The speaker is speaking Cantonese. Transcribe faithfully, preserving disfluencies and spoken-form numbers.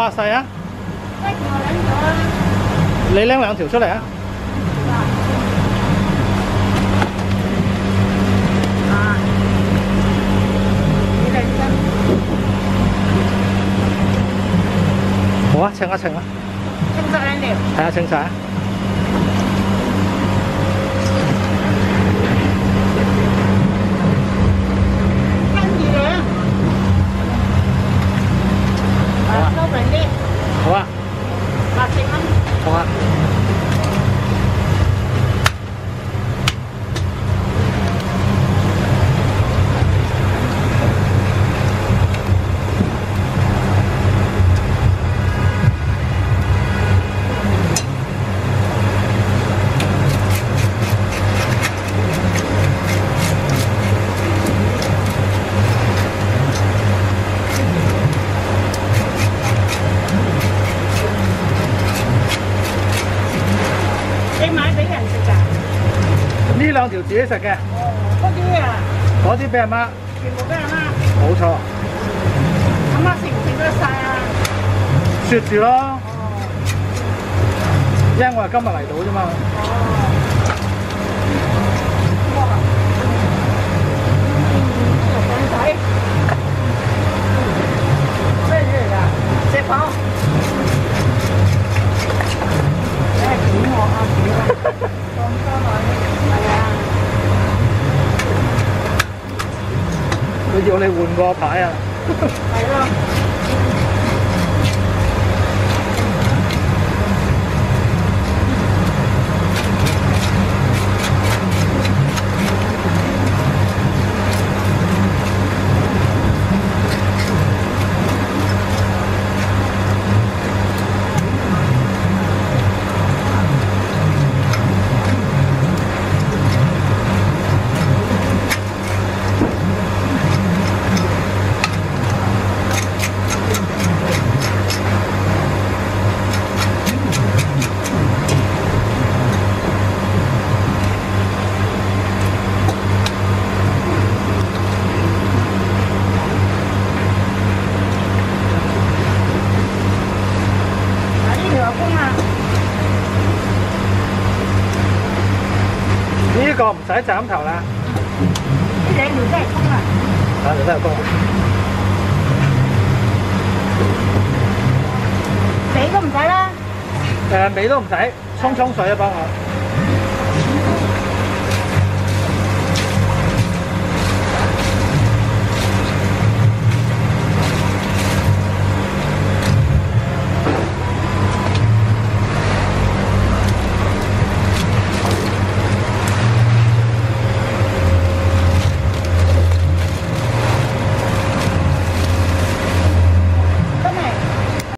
啊，細啊？ 一個兩條啊。 你拎兩條出嚟啊！ 啊，幾兩斤？ 好啊，稱一稱啊！ 稱十兩條。 係啊，稱晒啊！ 斤二兩。啊，多平啲。 好啊。 八十蚊。 好啊。呢兩條自己食嘅。 哦，嗰啲啊， 嗰啲俾阿媽。 全部俾阿媽。 冇錯。 阿媽食唔食得晒啊？ 雪住咯。 哦。 因為我係今日嚟到啫嘛。 哦。哇！呢個靚仔。咩嘢嚟㗎？石頭。你係點我啊？點啊？咁多女。係啊。 佢要你換個牌啊！ 係咯。 呢個唔使斬頭啦。 呢兩條真係公啊！ 兩條都係公。 尾都唔使啦。 誒，尾都唔使，沖沖水啊幫我。